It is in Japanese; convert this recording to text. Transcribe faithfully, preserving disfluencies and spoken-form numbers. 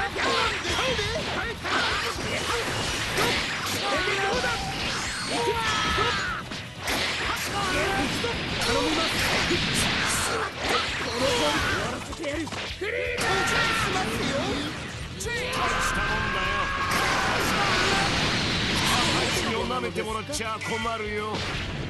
舐めてもらっちゃ困るよ。